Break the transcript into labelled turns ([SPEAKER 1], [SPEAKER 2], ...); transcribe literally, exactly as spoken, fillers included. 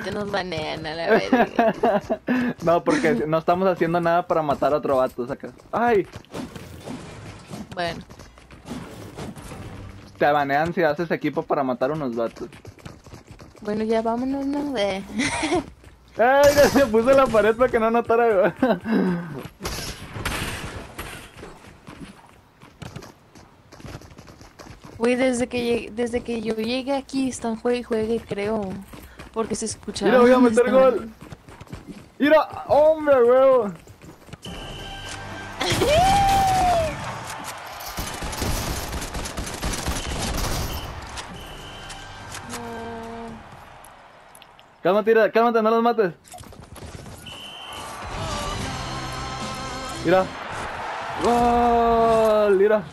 [SPEAKER 1] Que nos banean a la verga.
[SPEAKER 2] No, porque no estamos haciendo nada para matar a otro vato, saca. Ay,
[SPEAKER 1] Bueno,
[SPEAKER 2] te banean si haces equipo para matar unos vatos.
[SPEAKER 1] bueno, ya vámonos, ¿no? De...
[SPEAKER 2] Ay, ya se puso en la pared para que no notara.
[SPEAKER 1] Güey, desde que llegué- desde que yo llegué aquí están juegue y juegue, creo. Porque se escucha.
[SPEAKER 2] Mira, voy a meter gol. Mira, hombre, huevo. Cálmate, mira, cálmate, no los mates. Mira. Gol, mira.